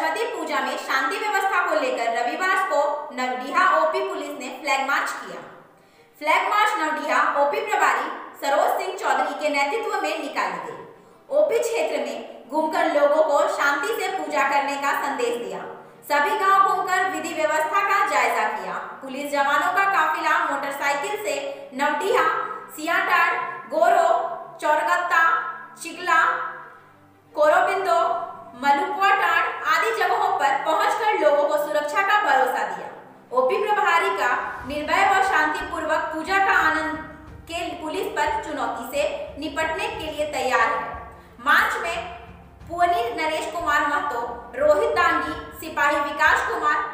सरस्वती पूजा में शांति व्यवस्था को लेकर रविवार को नवडीहा ओपी पुलिस ने फ्लैग मार्च किया। फ्लैग मार्च नवडीहा ओपी प्रभारी सरोज सिंह चौधरी के नेतृत्व में निकाली गई। ओपी क्षेत्र में घूमकर लोगों को शांति से पूजा करने का संदेश दिया। सभी गांव घूमकर विधि व्यवस्था का जायजा किया। पुलिस जवानों का काफिला मोटरसाइकिल से नवडीहा, सियाटाड़, गोरो, चौरगत्ता, चिकला, कोरोबिंदो, मलुपुआटाड़ आदि जगहों पर पहुंचकर लोगों को सुरक्षा का भरोसा दिया। ओपी प्रभारी का निर्भय व शांतिपूर्वक पूजा का आनंद के पुलिस पर चुनौती से निपटने के लिए तैयार है। मार्च में पुअनी नरेश कुमार महतो, रोहित दांगी, सिपाही विकास कुमार,